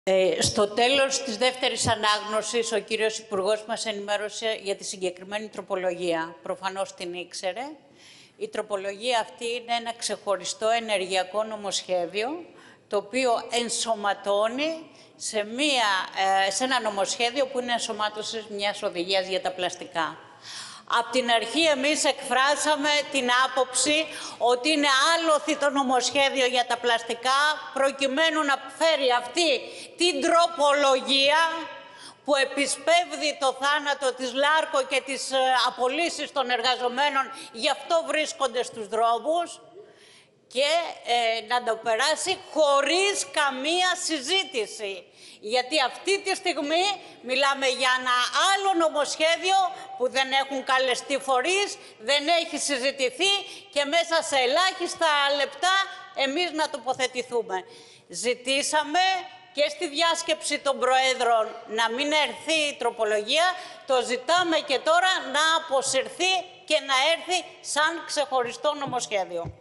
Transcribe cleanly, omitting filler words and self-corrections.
Στο τέλος της δεύτερης ανάγνωσης, ο κύριος Υπουργός μας ενημέρωσε για τη συγκεκριμένη τροπολογία. Προφανώς την ήξερε. Η τροπολογία αυτή είναι ένα ξεχωριστό ενεργειακό νομοσχέδιο, το οποίο ενσωματώνει σε ένα νομοσχέδιο που είναι ενσωμάτωση μιας οδηγίας για τα πλαστικά. Απ' την αρχή εμείς εκφράσαμε την άποψη ότι είναι άλοθη το νομοσχέδιο για τα πλαστικά προκειμένου να φέρει αυτή την τροπολογία που επισπεύδει το θάνατο της Λάρκο και τις απολύσεις των εργαζομένων, γι' αυτό βρίσκονται στους δρόμους, και να το περάσει χωρίς καμία συζήτηση. Γιατί αυτή τη στιγμή μιλάμε για ένα άλλο νομοσχέδιο που δεν έχουν καλεστεί φορείς, δεν έχει συζητηθεί και μέσα σε ελάχιστα λεπτά εμείς να τοποθετηθούμε. Ζητήσαμε και στη διάσκεψη των Προέδρων να μην έρθει η τροπολογία, το ζητάμε και τώρα να αποσυρθεί και να έρθει σαν ξεχωριστό νομοσχέδιο.